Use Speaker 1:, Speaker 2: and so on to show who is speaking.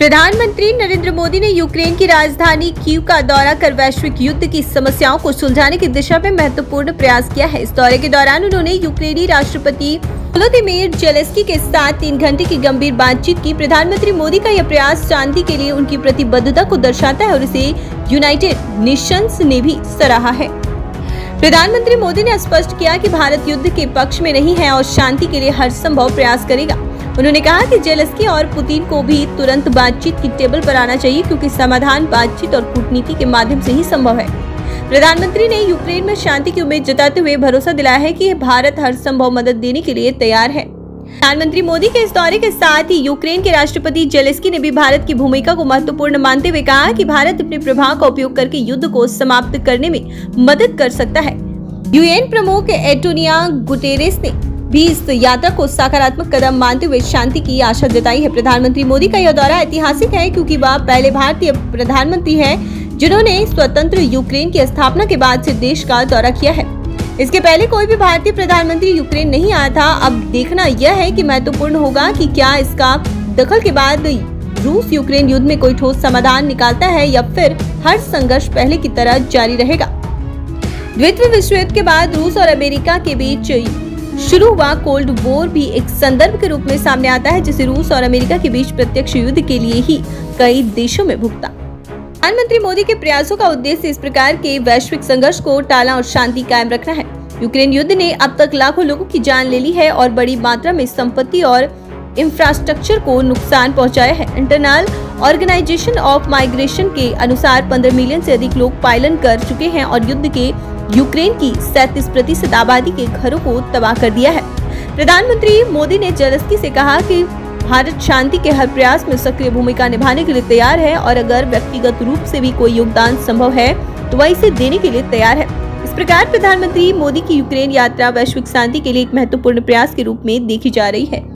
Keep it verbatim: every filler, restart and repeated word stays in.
Speaker 1: प्रधानमंत्री नरेंद्र मोदी ने यूक्रेन की राजधानी कीव का दौरा कर वैश्विक युद्ध की समस्याओं को सुलझाने की दिशा में महत्वपूर्ण प्रयास किया है। इस दौरे के दौरान उन्होंने यूक्रेनी राष्ट्रपति वोलोदिमीर ज़ेलेंस्की के साथ तीन घंटे की गंभीर बातचीत की। प्रधानमंत्री मोदी का यह प्रयास शांति के लिए उनकी प्रतिबद्धता को दर्शाता है और इसे यूनाइटेड नेशंस ने भी सराहा है। प्रधानमंत्री मोदी ने स्पष्ट किया कि भारत युद्ध के पक्ष में नहीं है और शांति के लिए हर संभव प्रयास करेगा। उन्होंने कहा कि ज़ेलेंस्की और पुतिन को भी तुरंत बातचीत की टेबल पर आना चाहिए, क्योंकि समाधान बातचीत और कूटनीति के माध्यम से ही संभव है। प्रधानमंत्री ने यूक्रेन में शांति की उम्मीद जताते हुए भरोसा दिलाया है कि भारत हर संभव मदद देने के लिए तैयार है। प्रधानमंत्री मोदी के इस दौरे के साथ ही यूक्रेन के राष्ट्रपति ज़ेलेंस्की ने भी भारत की भूमिका को महत्वपूर्ण मानते हुए कहा कि भारत अपने प्रभाव का उपयोग करके युद्ध को समाप्त करने में मदद कर सकता है। यूएन प्रमुख एंटोनियो गुटेरेस ने भी इस यात्रा को सकारात्मक कदम मानते हुए शांति की आशा जताई है। प्रधानमंत्री मोदी का यह दौरा ऐतिहासिक है, क्योंकि वह पहले भारतीय प्रधानमंत्री हैं जिन्होंने स्वतंत्र यूक्रेन की स्थापना के बाद से देश का दौरा किया है। इसके पहले कोई भी भारतीय प्रधानमंत्री यूक्रेन नहीं आया था। अब देखना यह है कि महत्वपूर्ण होगा कि क्या इसका दखल के बाद रूस यूक्रेन युद्ध में कोई ठोस समाधान निकालता है या फिर हर संघर्ष पहले की तरह जारी रहेगा। द्वितीय विश्व युद्ध के बाद रूस और अमेरिका के बीच शुरू हुआ कोल्ड वॉर भी एक संदर्भ के रूप में सामने आता है, जिसे रूस और अमेरिका के बीच प्रत्यक्ष युद्ध के लिए ही कई देशों में भुगता। प्रधानमंत्री मोदी के प्रयासों का उद्देश्य इस प्रकार के वैश्विक संघर्ष को टालना और शांति कायम रखना है। यूक्रेन युद्ध ने अब तक लाखों लोगों की जान ले ली है और बड़ी मात्रा में संपत्ति और इंफ्रास्ट्रक्चर को नुकसान पहुंचाया है। इंटरनल ऑर्गेनाइजेशन ऑफ माइग्रेशन के अनुसार पंद्रह मिलियन से अधिक लोग पलायन कर चुके हैं और युद्ध के यूक्रेन की सैंतीस प्रतिशत आबादी के घरों को तबाह कर दिया है। प्रधानमंत्री मोदी ने ज़ेलेंस्की से कहा कि भारत शांति के हर प्रयास में सक्रिय भूमिका निभाने के लिए तैयार है और अगर व्यक्तिगत रूप से भी कोई योगदान संभव है तो वह इसे देने के लिए तैयार है। इस प्रकार प्रधानमंत्री मोदी की यूक्रेन यात्रा वैश्विक शांति के लिए एक महत्वपूर्ण प्रयास के रूप में देखी जा रही है।